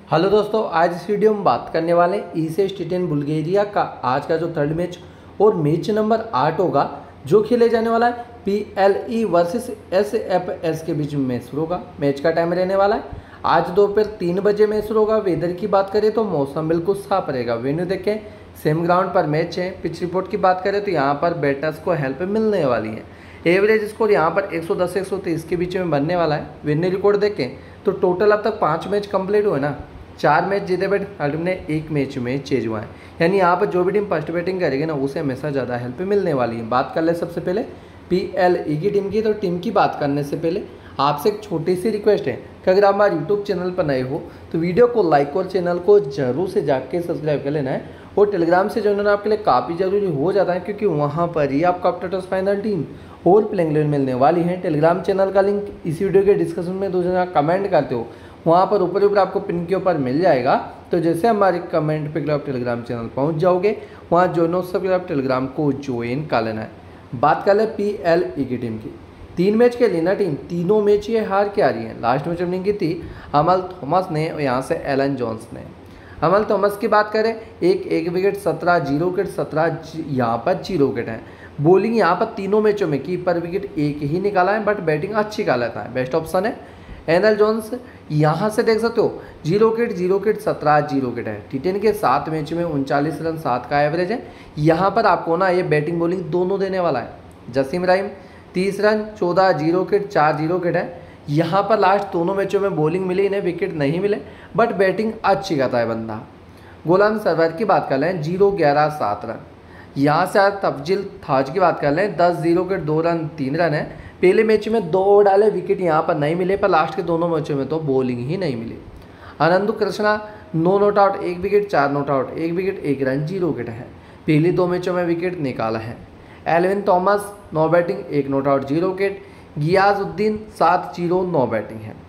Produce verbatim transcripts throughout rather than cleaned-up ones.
Hello दोस्तों, आज इस वीडियो में बात करने वाले हैं ईस्ट स्टेटियन बुल्गारिया का आज का जो थर्ड मैच और मैच नंबर आठ होगा जो खेले जाने वाला है P L E versus S F S के बीच में मैच शुरू होगा। मैच का टाइम रहने वाला है आज दोपहर तीन बजे मैच शुरू होगा। वेदर की बात करें तो मौसम बिल्कुल साफ रहेगा। वेन्यू देखें सेम ग्राउंड पर मैच है। पिच रिपोर्ट की बात करें तो यहाँ पर बैटर्स को हेल्प मिलने वाली है। एवरेज स्कोर यहाँ पर एक सौ दस एक सौ तीस के बीच में बनने वाला है। वेन्यू रिकॉर्ड देखें तो टोटल अब तक पाँच मैच कंप्लीट हुए ना, चार मैच जीते बट टीम ने एक मैच में चेज हुआ है। यानी यहाँ पर जो भी टीम फर्स्ट बैटिंग करेगी ना उसे हमेशा ज़्यादा हेल्प मिलने वाली है। बात कर ले सबसे पहले पी एल ई की टीम की। तो टीम की बात करने से पहले आपसे एक छोटी सी रिक्वेस्ट है कि अगर आप हमारे यूट्यूब चैनल पर नए हो तो वीडियो को लाइक और चैनल को जरूर से जाके सब्सक्राइब कर लेना है। और टेलीग्राम से जुड़ना आपके लिए काफ़ी ज़रूरी हो जाता है क्योंकि वहाँ पर ही आपको अपडेट फाइनल टीम और प्लेइंग इलेवन मिलने वाली है। टेलीग्राम चैनल का लिंक इसी वीडियो के डिस्कशन में दूसरा कमेंट करते हो वहाँ पर ऊपर ऊपर आपको पिन के ऊपर मिल जाएगा। तो जैसे हमारे कमेंट पे आप टेलीग्राम चैनल पहुँच जाओगे वहाँ ज्वाइन हो सब आप टेलीग्राम को ज्वाइन कर लेना है। बात कर ले पी एल ई की टीम की। तीन मैच के लिए ना टीम तीनों मैच ये हार के आ रही है। लास्ट मैच अपनी की थी अमल थॉमस ने और यहाँ से एलन जॉन्स ने। अमल थॉमस की बात करें एक एक विकेट सत्रह जीरो विकेट सत्रह यहाँ पर जीरो विकेट है। बॉलिंग यहाँ पर तीनों मैचों में की पर विकेट एक ही निकाला है बट बैटिंग अच्छी कर लेता है। बेस्ट ऑप्शन है एनएल जोन्स। यहाँ से देख सकते हो जीरो विकेट जीरो विकेट सत्रह जीरो विकेट है। टी टेन के सात मैच में उनचालीस रन सात का एवरेज है। यहाँ पर आपको ना ये बैटिंग बॉलिंग दोनों देने वाला है। जसीम राइम तीस रन चौदह जीरो विकेट चार जीरो विकेट है। यहाँ पर लास्ट दोनों मैचों में बॉलिंग मिली, इन्हें विकेट नहीं मिले बट बैटिंग अच्छी करता है बंदा। गोलाम सरवर की बात कर लें जीरो ग्यारह सात रन। यहाँ से तफजील थाज की बात कर लें दस जीरो विकेट दो रन तीन रन है। पहले मैच में दो ओवर डाले, विकेट यहाँ पर नहीं मिले पर लास्ट के दोनों मैचों में तो बॉलिंग ही नहीं मिली। आनंदु कृष्णा नौ नॉट आउट एक विकेट चार नॉट आउट एक विकेट एक रन जीरो विकेट है। पहली दो मैचों में विकेट निकाला है। एलविन थॉमस नौ बैटिंग एक not out zero wicket. Giyasuddin सात जीरो नौ बैटिंग है।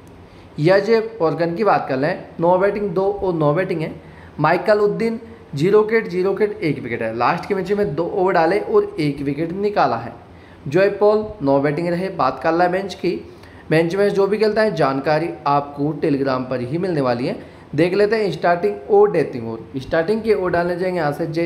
यजे पोर्गन की बात कर लें नौ बैटिंग दो और नौ बैटिंग है। Michael Uddin zero wicket zero wicket एक विकेट है। लास्ट के मैच में दो ओवर डाले और एक विकेट निकाला है। जॉय पॉल नौ बैटिंग रहे। बात कर रहा है बेंच की। बेंच में जो भी खेलता है जानकारी आपको टेलीग्राम पर ही मिलने वाली है। देख लेते हैं स्टार्टिंग और डेथिंग। और स्टार्टिंग के ओवर डालने जाएंगे यहाँ से जे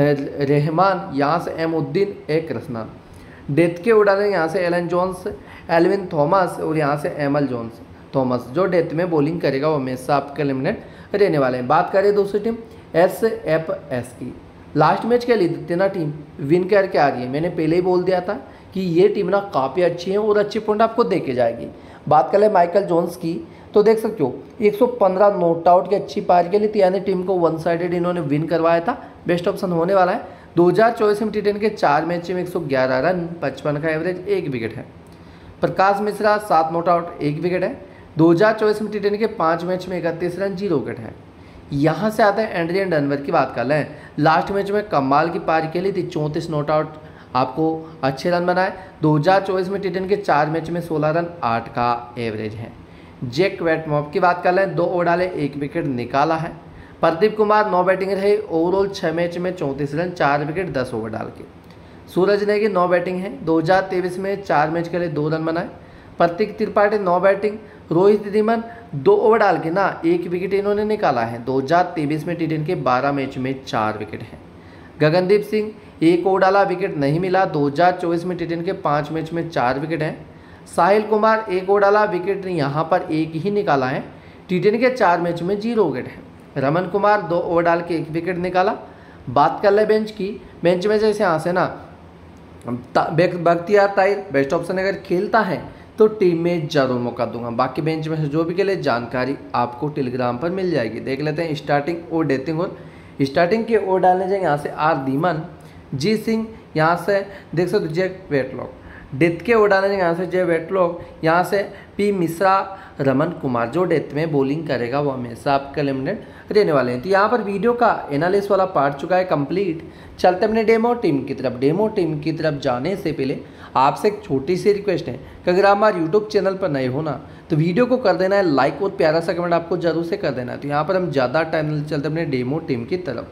रहमान, यहाँ से M Uddin A Krishna. Death के ओवर डालेंगे यहाँ से एलन जॉन्स एलविन थॉमस और यहाँ से एमल जॉन्स थॉमस। जो डेथ में बॉलिंग करेगा वो हमेशा आपके एलिमिनेट रहने वाले हैं। बात करें दूसरी टीम एस एफ एस की। लास्ट मैच के लिए दिना टीम विन करके आ रही है। मैंने पहले ही बोल दिया था कि ये टीम ना काफ़ी अच्छी है और अच्छी पॉइंट आपको दे के जाएगी। बात कर ले माइकल जोन्स की तो देख सकते हो एक सौ पंद्रह नोट आउट की अच्छी पार के लिए थी, यानी टीम को वन साइडेड इन्होंने विन करवाया था। बेस्ट ऑप्शन होने वाला है। दो हज़ार चौबीस में टी टेन के चार मैच में एक सौ ग्यारह रन पचपन का एवरेज एक विकेट है। प्रकाश मिश्रा सात नोट आउट एक विकेट है। दो हज़ार चौबीस में टी टेन के पाँच मैच में इकतीस रन जीरो विकेट है। यहाँ से आता है एंड्रियन डनवर की बात कर लें। लास्ट मैच में कमाल की पारी के लिए थी, चौंतीस नॉट आउट आपको अच्छे रन बनाए। दो हज़ार चौबीस में टी टेन के चार मैच में सोलह रन आठ का एवरेज है। जैक वेटमॉप की बात कर लें दो ओवर डाले एक विकेट निकाला है। प्रदीप कुमार नौ बैटिंग रहे। ओवरऑल छः मैच में चौंतीस रन चार विकेट दस ओवर डाल के। सूरज नेगी नौ बैटिंग है। दो हज़ार तेईस में चार मैच के लिए दो रन बनाए। प्रतीक त्रिपाठी नौ बैटिंग। रोहित रिमन दो ओवर डाल के ना एक विकेट इन्होंने निकाला है। दो हज़ार तेईस में टी टेन के बारह मैच में चार विकेट हैं। गगनदीप सिंह एक ओवर डाला, विकेट नहीं मिला। दो हज़ार चौबीस में टी टेन के पाँच मैच में चार विकेट हैं। साहिल कुमार एक ओवर डाला, विकेट यहाँ पर एक ही निकाला है। टी टेन के चार मैच में जीरो विकेट है। रमन कुमार दो ओवर डाल के एक विकेट निकाला। बात कर ले बेंच की। बेंच में जैसे यहाँ से ना बख्तियार ताहिर बेस्ट ऑप्शन अगर खेलता है तो टीम में जरूर मौका दूंगा। बाकी बेंच में से जो भी खेले जानकारी आपको टेलीग्राम पर मिल जाएगी। देख लेते हैं स्टार्टिंग और डेथिंग। और स्टार्टिंग के ओवर डालने जाएंगे यहाँ से आर धीमन जी सिंह, यहाँ से देख सकते जय वेटलॉक। डेथ के ओवर डालने यहाँ से जय वेटलॉक, यहाँ से पी मिश्रा रमन कुमार। जो डेथ में बॉलिंग करेगा वो हमेशा आपका एलिमिनेट रहने वाले हैं। तो यहाँ पर वीडियो का एनालिसिस वाला पार्ट चुका है कंप्लीट। चलते अपने डेमो टीम की तरफ। डेमो टीम की तरफ जाने से पहले आपसे एक छोटी सी रिक्वेस्ट है कि अगर आप हमारे यूट्यूब चैनल पर नए हो ना तो वीडियो को कर देना है लाइक और प्यारा सा कमेंट आपको जरूर से कर देना है। तो यहाँ पर हम ज़्यादा टाइम चलते अपने डेमो टीम की तरफ।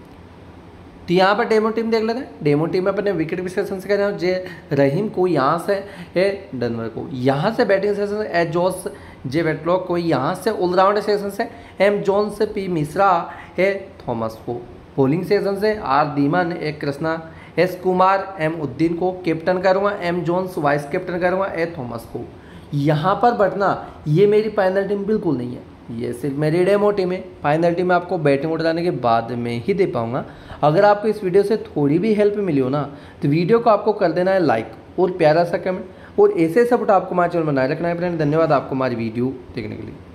तो यहाँ पर डेमो टीम देख लेते हैं। डेमो टीम में अपने विकेट विश्लेषण से करें जे रहीम को, यहाँ से ए डनवर को, यहाँ से बैटिंग सेशन एजोस जे वेटलॉक को यहाँ से ऑलराउंडर सेक्शन से M Johns, P Mishra, A Thomas को। बॉलिंग सेक्शन से आर दीमन, A Krishna, S Kumar, M Uddin को कैप्टन करूँगा, एम जॉन्स वाइस कैप्टन करूँगा, ए थॉमस को। यहाँ पर बटना ये मेरी फाइनल टीम बिल्कुल नहीं है, ये सिर्फ मेरी डेमो टीम है। फाइनल टीम आपको बैटिंग ऑर्डर आने के बाद में ही दे पाऊंगा। अगर आपको इस वीडियो से थोड़ी भी हेल्प मिली हो ना तो वीडियो को आपको कर देना है लाइक और प्यारा सा कमेंट, और ऐसे सपोर्ट आपको हमारे चैनल बनाए रखना है फ्रेंड। धन्यवाद आपको हमारी वीडियो देखने के लिए।